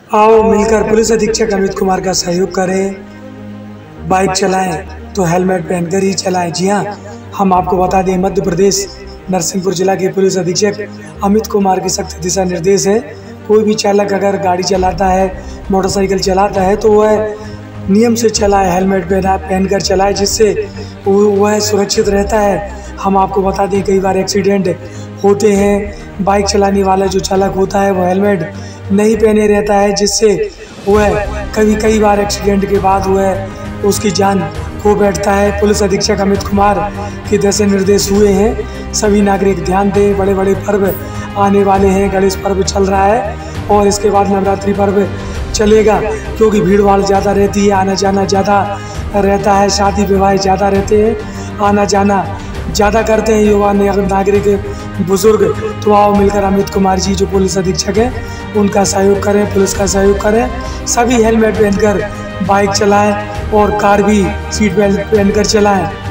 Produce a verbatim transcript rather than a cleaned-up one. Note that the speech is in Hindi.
आओ मिलकर पुलिस अधीक्षक अमित कुमार का सहयोग करें। बाइक चलाएं तो हेलमेट पहनकर ही चलाएं। जी हाँ, हम आपको बता दें, मध्य प्रदेश नरसिंहपुर जिला के पुलिस अधीक्षक अमित कुमार के सख्त दिशा निर्देश है। कोई भी चालक अगर गाड़ी चलाता है, मोटरसाइकिल चलाता है, तो वह नियम से चलाए, हेलमेट पहना पहनकर चलाए, जिससे वह सुरक्षित रहता है। हम आपको बता दें, कई बार एक्सीडेंट होते हैं। बाइक चलाने वाला जो चालक होता है वो हेलमेट नहीं पहने रहता है, जिससे वह कभी कई बार एक्सीडेंट के बाद वह उसकी जान खो बैठता है। पुलिस अधीक्षक अमित कुमार के दिशा निर्देश हुए हैं, सभी नागरिक ध्यान दें। बड़े बड़े पर्व आने वाले हैं, गणेश पर्व चल रहा है और इसके बाद नवरात्रि पर्व चलेगा, क्योंकि भीड़ भाड़ ज़्यादा रहती है, आना जाना ज़्यादा रहता है, शादी विवाह ज़्यादा रहते हैं, आना जाना ज़्यादा करते हैं युवा नागरिक, बुजुर्ग। तो आओ मिलकर अमित कुमार जी जो पुलिस अधीक्षक हैं उनका सहयोग करें, पुलिस का सहयोग करें। सभी हेलमेट पहनकर बाइक चलाएं और कार भी सीट बेल्ट पहनकर चलाएं।